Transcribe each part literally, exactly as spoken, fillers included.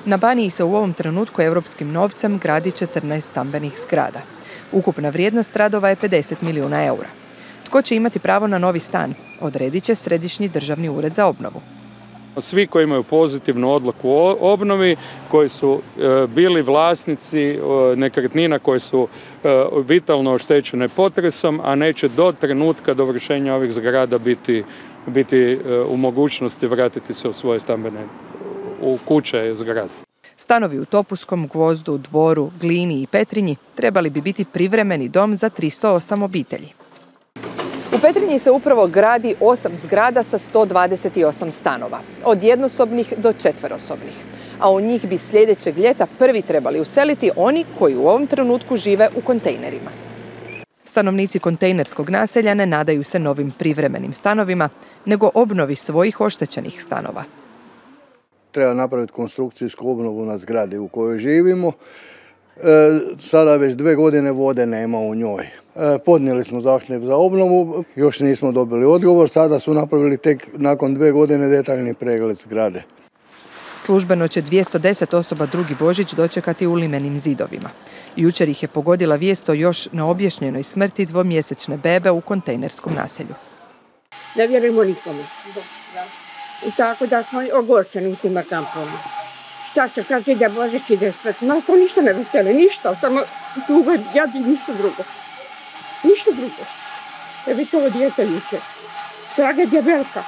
Na Baniji se u ovom trenutku europskim novcem gradi četrnaest stambenih zgrada. Ukupna vrijednost radova je pedeset milijuna eura. Tko će imati pravo na novi stan? Odredit će Središnji državni ured za obnovu. Svi koji imaju pozitivnu odluku o obnovi, koji su e, bili vlasnici e, nekretnina koje su e, vitalno oštećene potresom, a neće do trenutka dovršenja ovih zgrada biti, biti e, u mogućnosti vratiti se u svoje stambene, u kuće zgrade. Stanovi u Topuskom, Gvozdu, Dvoru, Glini i Petrinji trebali bi biti privremeni dom za tristo osam obitelji. U Petrinji se upravo gradi osam zgrada sa sto dvadeset osam stanova, od jednosobnih do četverosobnih. A u njih bi sljedećeg ljeta prvi trebali useliti oni koji u ovom trenutku žive u kontejnerima. Stanovnici kontejnerskog naselja ne nadaju se novim privremenim stanovima, nego obnovi svojih oštećenih stanova. Treba napraviti konstrukcijsku obnovu na zgradi u kojoj živimo. E, sada već dve godine vode nema u njoj. E, podnijeli smo zahtjev za obnovu, još nismo dobili odgovor, sada su napravili tek nakon dve godine detaljni pregled zgrade. Službeno će dvjesto deset osoba drugi Božić dočekati u limenim zidovima. Jučer ih je pogodila vijest o još neobjašnjenoj smrti dvomjesečne bebe u kontejnerskom naselju. Ne vjerujemo nikome. I tako da smo ogorčeni u tim kampovima. Šta se kaže, ide Božić, ide sve. No, to ništa ne veseli, ništa. Samo tuga, jadi, ništa drugo. Ništa drugo. Evo i to dijete jučer. Tragedija velika.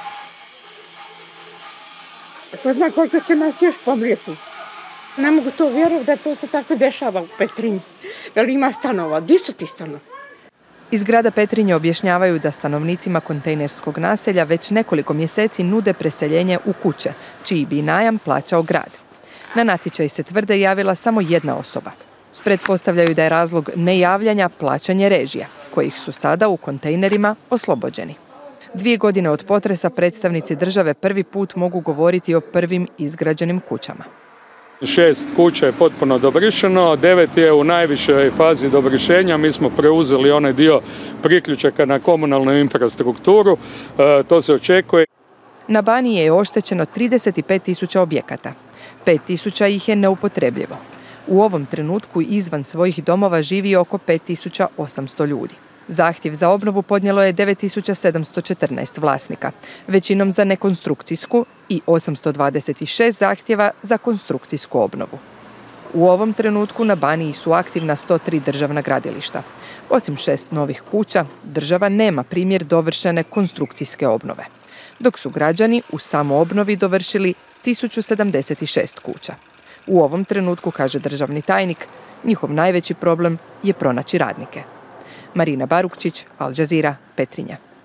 Ko zna koliko će nas još pomrijeti. Ne mogu to vjerovati da to se tako dešava u Petrinji. Jer ima stanova. Gdje su ti stanovi? Iz grada Petrinje objašnjavaju da stanovnicima kontejnerskog naselja već nekoliko mjeseci nude preseljenje u kuće, čiji bi najam plaćao grad. Na natječaj se tvrde javila samo jedna osoba. Pretpostavljaju da je razlog nejavljanja plaćanje režija, kojih su sada u kontejnerima oslobođeni. Dvije godine od potresa predstavnici države prvi put mogu govoriti o prvim izgrađenim kućama. Šest kuća je potpuno dovršeno, devet je u najvišoj fazi dovršenja. Mi smo preuzeli onaj dio priključaka na komunalnu infrastrukturu. E, to se očekuje. Na Baniji je oštećeno trideset pet tisuća objekata. pet tisuća ih je neupotrebljivo. U ovom trenutku izvan svojih domova živi oko pet tisuća osamsto ljudi. Zahtjev za obnovu podnijelo je devet tisuća sedamsto četrnaest vlasnika, većinom za nekonstrukcijsku i osamsto dvadeset šest zahtjeva za konstrukcijsku obnovu. U ovom trenutku na Baniji su aktivna sto tri državna gradilišta. Osim šest novih kuća, država nema primjer dovršene konstrukcijske obnove, dok su građani u samoobnovi dovršili tisuću sedamdeset šest kuća. U ovom trenutku, kaže državni tajnik, njihov najveći problem je pronaći radnike. Marina Barukčić, Al Jazeera, Petrinja.